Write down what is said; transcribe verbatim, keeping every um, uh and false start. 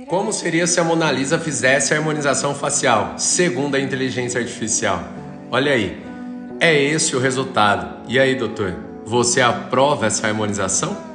Como seria se a Mona Lisa fizesse a harmonização facial, segundo a inteligência artificial? Olha aí, é esse o resultado. E aí, doutor, você aprova essa harmonização?